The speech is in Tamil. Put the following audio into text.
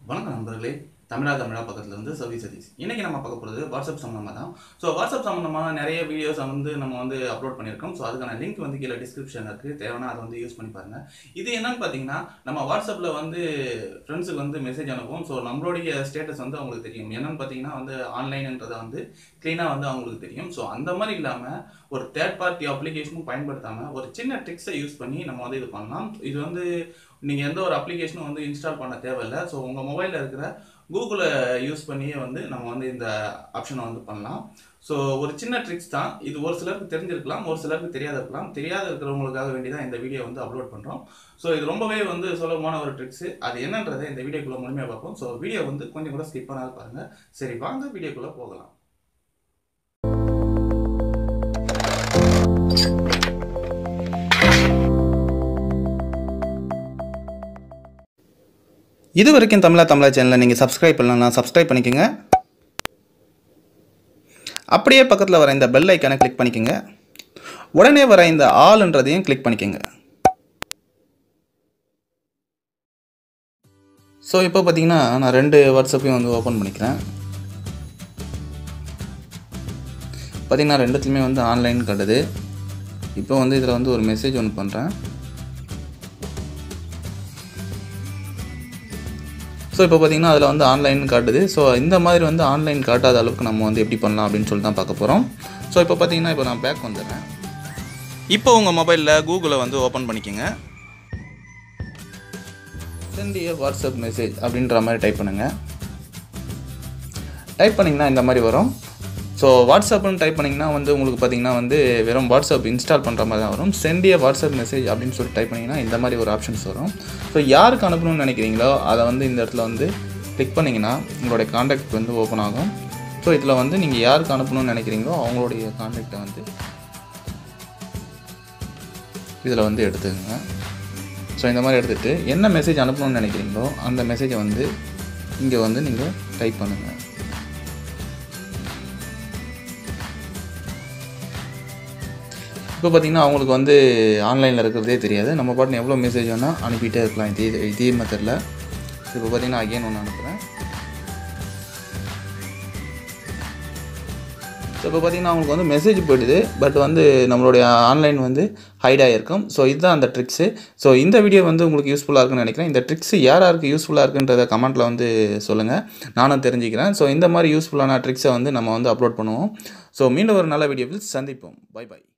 வணக்கம் நண்பர்களே. தமிழா பக்கத்துலேருந்து சதீஷ். இன்றைக்கி நம்ம பார்க்க போகிறது வாட்ஸ்அப் சம்மந்தமாக தான். ஸோ வாட்ஸ்அப் சம்மந்தமாக நிறைய வீடியோஸ் நம்ம அப்லோட் பண்ணியிருக்கோம். ஸோ அதுக்கான லிங்க் கீழே டிஸ்கிரிப்ஷனில் இருக்குது. தேவைன்னா அதை யூஸ் பண்ணி பாருங்கள். இது என்னன்னு பார்த்தீங்கன்னா, நம்ம வாட்ஸ்அப்பில் ஃப்ரெண்ட்ஸுக்கு மெசேஜ் அனுப்புவோம். ஸோ நம்மளுடைய ஸ்டேட்டஸ் அவங்களுக்கு தெரியும். என்னென்னு பார்த்தீங்கன்னா ஆன்லைன்ன்றதை க்ளீனாக அவங்களுக்கு தெரியும். ஸோ அந்த மாதிரி இல்லாமல் ஒரு தேர்ட் பார்ட்டி அப்ளிகேஷனும் பயன்படுத்தாமல் ஒரு சின்ன ட்ரிக்ஸை யூஸ் பண்ணி நம்ம இது பண்ணலாம். இது நீங்கள் எந்த ஒரு அப்ளிகேஷனும் இன்ஸ்டால் பண்ண தேவையில்லை. ஸோ உங்கள் மொபைலில் இருக்கிற கூகுளை யூஸ் பண்ணியே நம்ம இந்த ஆப்ஷனை பண்ணலாம். ஸோ ஒரு சின்ன ட்ரிக்ஸ் தான் இது. ஒரு சிலருக்கு தெரிஞ்சிருக்கலாம், ஒரு சிலருக்கு தெரியாத இருக்கிறவங்களுக்காக வேண்டி தான் இந்த வீடியோ அப்லோட் பண்ணுறோம். ஸோ இது ரொம்பவே சுலபமான ஒரு ட்ரிக்ஸு. அது என்னன்றதை இந்த வீடியோக்குள்ளே முழுமையாக பார்ப்போம். ஸோ வீடியோ கொஞ்சம் கூட ஸ்கிப் பண்ணாத பாருங்கள். சரி, வாங்க வீடியோக்குள்ளே போகலாம். இது வரைக்கும் தமிழா சேனலை நீங்கள் சப்ஸ்கிரைப் பண்ணலாம், சப்ஸ்கிரைப் பண்ணிக்கோங்க. அப்படியே பக்கத்தில் வர இந்த பெல் ஐக்கானை கிளிக் பண்ணிக்கோங்க. உடனே வர இந்த ஆல்ன்றதையும் கிளிக் பண்ணிக்கோங்க. ஸோ இப்போ பார்த்தீங்கன்னா நான் 2 வாட்ஸ்அப்பையும் ஓப்பன் பண்ணிக்கிறேன். பார்த்தீங்கன்னா 2த்துலையுமே ஆன்லைன் காட்டுது. இப்போ இதில் ஒரு மெசேஜ் ஒன்று பண்ணுறேன். ஸோ இப்போ பார்த்தீங்கன்னா அதில் ஆன்லைன் காட்டுது. ஸோ இந்த மாதிரி ஆன்லைன் காட்டாத அளவுக்கு நம்ம எப்படி பண்ணலாம் அப்படின்னு சொல்லி தான் பார்க்க போகிறோம். ஸோ இப்போ பார்த்தீங்கன்னா இப்போ நான் பேக் வந்துடுறேன். இப்போ உங்கள் மொபைலில் கூகுளை ஓப்பன் பண்ணிக்கோங்க. சென்ட் எ வாட்ஸ்அப் மெசேஜ் அப்படின்ற மாதிரி டைப் பண்ணுங்கள். டைப் பண்ணிங்கன்னா இந்த மாதிரி வரும். ஸோ வாட்ஸ்அப்னு டைப் பண்ணிங்கன்னா உங்களுக்கு பார்த்தீங்கன்னா வெறும் வாட்ஸ்அப் இன்ஸ்டால் பண்ணுற மாதிரி தான் வரும். சென்ட் எ வாட்ஸ்அப் மெசேஜ் அப்படின்னு சொல்லி டைப் பண்ணிங்கன்னா இந்த மாதிரி ஒரு ஆப்ஷன்ஸ் வரும். ஸோ யாருக்கு அனுப்பணும்னு நினைக்கிறீங்களோ அதை இந்த இடத்துல கிளிக் பண்ணிங்கன்னா உங்களுடைய காண்டாக்ட் ஓப்பன் ஆகும். ஸோ இதில் நீங்கள் யாருக்கு அனுப்பணும்னு நினைக்கிறீங்களோ அவங்களுடைய காண்டாக்டை இதில் எடுத்துக்கோங்க. ஸோ இந்த மாதிரி எடுத்துகிட்டு என்ன மெசேஜ் அனுப்பணும்னு நினைக்கிறீங்களோ அந்த மெசேஜை இங்கே நீங்கள் டைப் பண்ணுங்கள். இப்போ பார்த்தீங்கன்னா அவங்களுக்கு ஆன்லைனில் இருக்கிறதே தெரியாது. நம்ம பாட்டு எவ்வளோ மெசேஜ் வேணால் அனுப்பிட்டே இருக்கலாம் இதே மெத்தடில். இப்போ பார்த்தீங்கன்னா அகைன் ஒன்று அனுப்புகிறேன். ஸோ இப்போ பார்த்தீங்கன்னா அவங்களுக்கு மெசேஜ் போய்டுது. பட் நம்மளுடைய ஆன்லைன் ஹைட் ஆகிருக்கும். ஸோ இதுதான் அந்த ட்ரிக்ஸு. ஸோ இந்த வீடியோ உங்களுக்கு யூஸ்ஃபுல்லாக இருக்குன்னு நினைக்கிறேன். இந்த ட்ரிக்ஸு யாருக்கு யூஸ்ஃபுல்லாக இருக்குன்றத கமெண்ட்டில் சொல்லுங்கள், நானும் தெரிஞ்சுக்கிறேன். ஸோ இந்த மாதிரி யூஸ்ஃபுல்லான ட்ரிக்ஸை நம்ம அப்லோட் பண்ணுவோம். ஸோ மீண்டும் ஒரு நல்ல வீடியோவில் சந்திப்போம். பை.